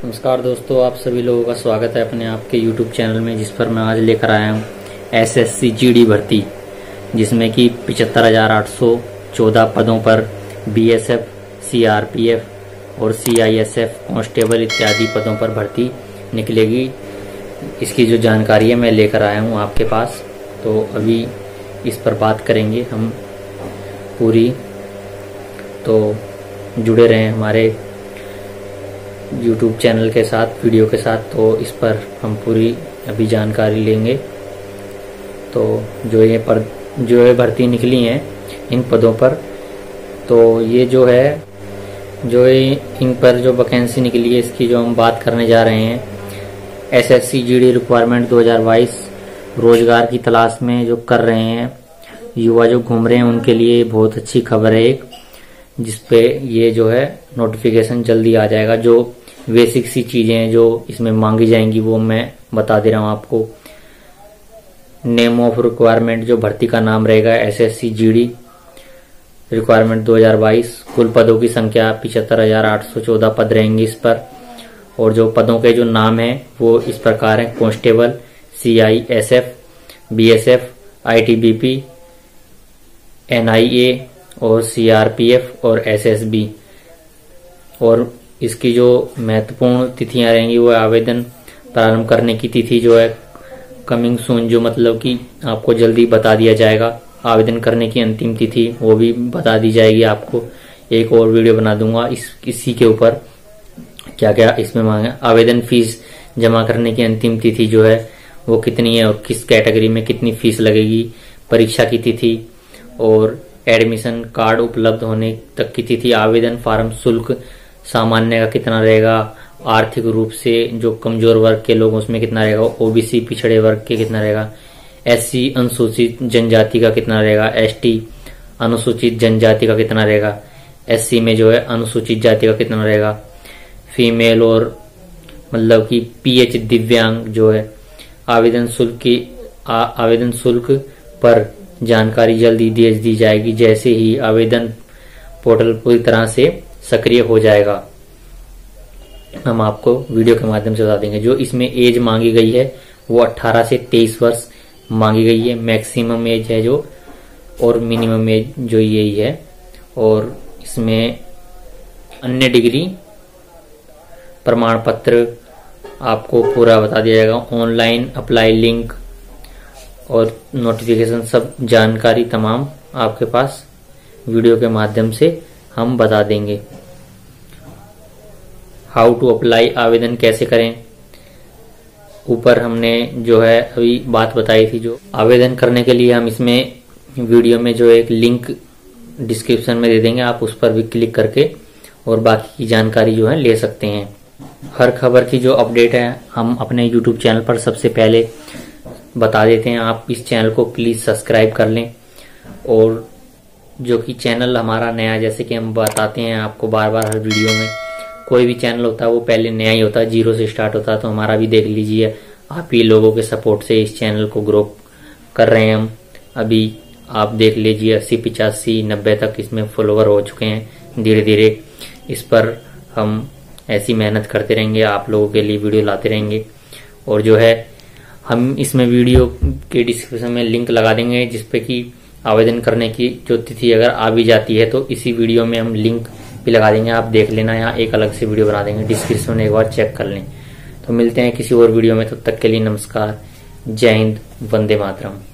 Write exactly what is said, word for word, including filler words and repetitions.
नमस्कार दोस्तों, आप सभी लोगों का स्वागत है अपने आपके यूट्यूब चैनल में, जिस पर मैं आज लेकर आया हूँ एसएससी जीडी भर्ती, जिसमें कि पिचहत्तर हजार आठ सौ चौदह पदों पर बीएसएफ, सीआरपीएफ और सीआईएसएफ कांस्टेबल इत्यादि पदों पर भर्ती निकलेगी। इसकी जो जानकारी है मैं लेकर आया हूँ आपके पास, तो अभी इस पर बात करेंगे हम पूरी। तो जुड़े रहें हमारे यूट्यूब चैनल के साथ, वीडियो के साथ। तो इस पर हम पूरी अभी जानकारी लेंगे। तो जो ये पर जो ये भर्ती निकली हैं इन पदों पर, तो ये जो है जो ये इन पर जो वैकेंसी निकली है इसकी जो हम बात करने जा रहे हैं, एसएससी जीडी रिक्वायरमेंट दो हज़ार बाईस रोजगार की तलाश में जो कर रहे हैं युवा जो घूम रहे हैं उनके लिए बहुत अच्छी खबर है एक, जिसपे ये जो है नोटिफिकेशन जल्दी आ जाएगा। जो बेसिक सी चीजें हैं जो इसमें मांगी जाएंगी वो मैं बता दे रहा हूँ आपको। नेम ऑफ रिक्वायरमेंट, जो भर्ती का नाम रहेगा एसएससी जीडी रिक्वायरमेंट दो हज़ार बाईस। कुल पदों की संख्या पिचहत्तर हजार आठ सौ चौदह पद रहेंगे इस पर, और जो पदों के जो नाम है वो इस प्रकार है: constable, CISF, BSF, ITBP, NIA और सीआरपीएफ और एसएसबी। और इसकी जो महत्वपूर्ण तिथियां रहेंगी वो आवेदन प्रारंभ करने की तिथि जो है कमिंग सून, जो मतलब कि आपको जल्दी बता दिया जाएगा। आवेदन करने की अंतिम तिथि वो भी बता दी जाएगी आपको। एक और वीडियो बना दूंगा इस इसी के ऊपर क्या क्या इसमें मांगे। आवेदन फीस जमा करने की अंतिम तिथि जो है वो कितनी है और किस कैटेगरी में कितनी फीस लगेगी, परीक्षा की तिथि और एडमिशन कार्ड उपलब्ध होने तक की तिथि, आवेदन फार्म शुल्क सामान्य का कितना रहेगा, आर्थिक रूप से जो कमजोर वर्ग के लोग उसमें कितना रहेगा, ओबीसी पिछड़े वर्ग के कितना रहेगा, एससी अनुसूचित जनजाति का कितना रहेगा, एसटी अनुसूचित जनजाति का कितना रहेगा, एससी में जो है अनुसूचित जाति का कितना रहेगा, फीमेल और मतलब कि पीएच दिव्यांग जो है। आवेदन शुल्क की आवेदन शुल्क पर जानकारी जल्दी दे दी जाएगी जैसे ही आवेदन पोर्टल पूरी तरह से सक्रिय हो जाएगा। हम आपको वीडियो के माध्यम से बता देंगे। जो इसमें एज मांगी गई है वो अठारह से तेईस वर्ष मांगी गई है, मैक्सिमम एज है जो, और मिनिमम एज जो यही है। और इसमें अन्य डिग्री प्रमाण पत्र आपको पूरा बता दिया जाएगा। ऑनलाइन अप्लाई लिंक और नोटिफिकेशन सब जानकारी तमाम आपके पास वीडियो के माध्यम से हम बता देंगे। हाउ टू अप्लाई, आवेदन कैसे करें, ऊपर हमने जो है अभी बात बताई थी। जो आवेदन करने के लिए हम इसमें वीडियो में जो एक लिंक डिस्क्रिप्शन में दे देंगे, आप उस पर भी क्लिक करके और बाकी की जानकारी जो है ले सकते हैं। हर खबर की जो अपडेट है हम अपने यूट्यूब चैनल पर सबसे पहले बता देते हैं। आप इस चैनल को प्लीज सब्सक्राइब कर लें। और जो कि चैनल हमारा नया, जैसे कि हम बताते हैं आपको बार बार हर वीडियो में, कोई भी चैनल होता है वो पहले नया ही होता है, जीरो से स्टार्ट होता है। तो हमारा भी देख लीजिए, आप ही लोगों के सपोर्ट से इस चैनल को ग्रो कर रहे हैं हम। अभी आप देख लीजिए अस्सी पिचासी नब्बे तक इसमें फॉलोवर हो चुके हैं। धीरे धीरे इस पर हम ऐसी मेहनत करते रहेंगे, आप लोगों के लिए वीडियो लाते रहेंगे। और जो है हम इसमें वीडियो के डिस्क्रिप्शन में लिंक लगा देंगे जिसपे कि आवेदन करने की जो तिथि अगर आ भी जाती है तो इसी वीडियो में हम लिंक भी लगा देंगे, आप देख लेना। यहाँ एक अलग से वीडियो बना देंगे, डिस्क्रिप्शन में एक बार चेक कर लें। तो मिलते हैं किसी और वीडियो में, तब तक के लिए नमस्कार, जय हिंद, वंदे मातरम।